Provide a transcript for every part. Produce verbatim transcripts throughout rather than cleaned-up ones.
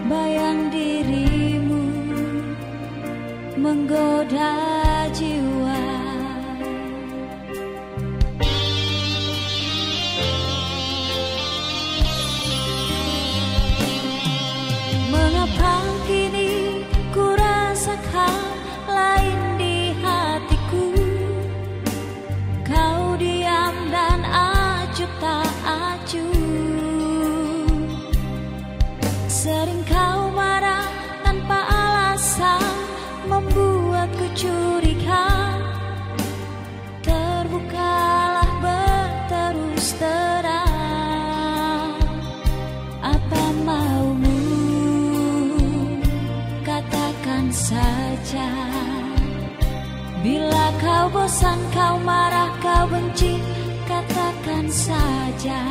bayang dirimu menggoda jiwa. Mengapa kini ku rasakan lain di hatiku? Kau diam dan acuh tak acuh. Sering kau marah tanpa alasan, membuatku curiga. Terbukalah berterus terang, apa maumu? Katakan saja. Bila kau bosan, kau marah, kau benci, katakan saja.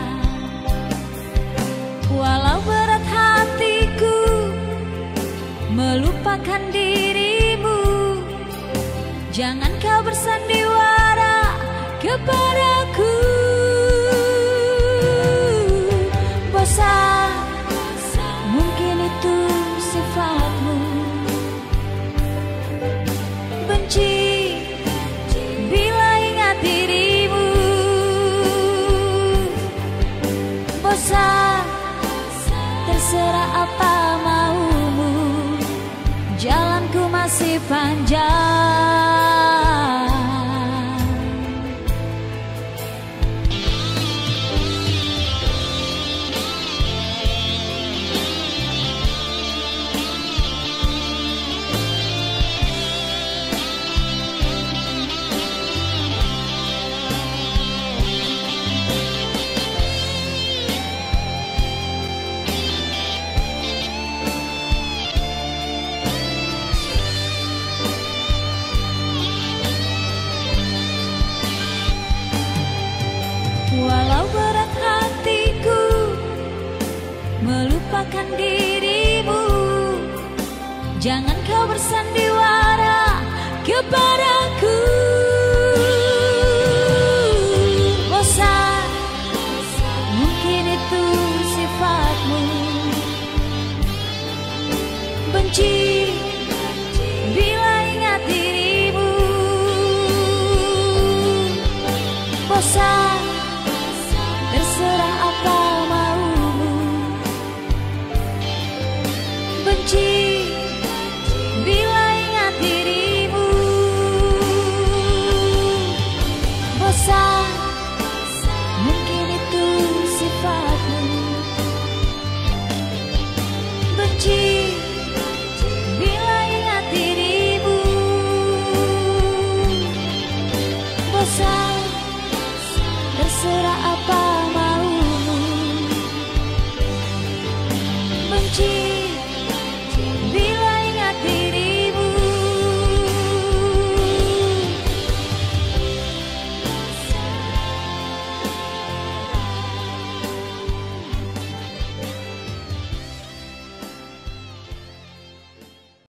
Walau berat hatiku melupakan dirimu, jangan kau bersandiwara kepadaku. Bosan, mungkin itu sifatmu. Benci bila ingat dirimu. Bosan, terserah apa maumu, jalanku masih panjang. Walau berat hatiku melupakan dirimu, jangan kau bersandiwara kepadaku. Bosan, mungkin itu sifatmu. Benci bila ingat dirimu. Bosan, terserah apa maumu. Benci bila ingat dirimu. Bosan, mungkin itu sifatmu. Benci bila ingat dirimu. Bosan.